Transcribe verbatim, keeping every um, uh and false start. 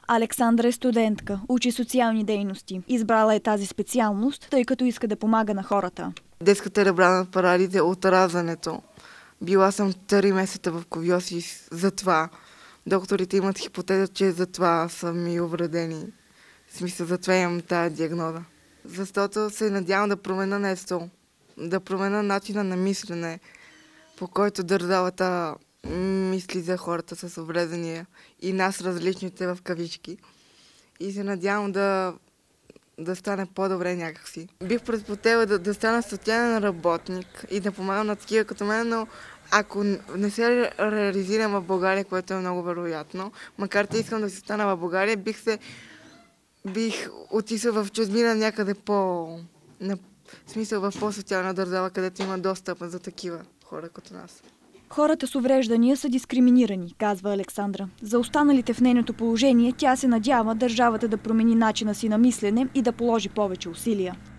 Александра е студентка, учи социални дейности. Избрала е тази специалност, тъй като иска да помага на хората. Детската ребрана парализа от раждането. Била съм три месеца в ковиозис за това. Докторите имат хипотеза, че за това са ми увредени. В смисъл, за това имам тази диагноза. Защото се надявам да променя нещо, да променя начина на мислене, по който държавата мисли за хората с увреждания и нас различните в кавички. И се надявам да, да стане по-добре някакси. Бих предпочела да, да стана социален работник и да помагам на такива като мен, но ако не се реализирам в България, което е много вероятно, макар че искам да се стана в България, бих се бих отишла в чужбина някъде по... На, в смисъл в по-социална държава, където има достъп за такива хора като нас. Хората с увреждания са дискриминирани, казва Александра. За останалите в нейното положение тя се надява държавата да промени начина си на мислене и да положи повече усилия.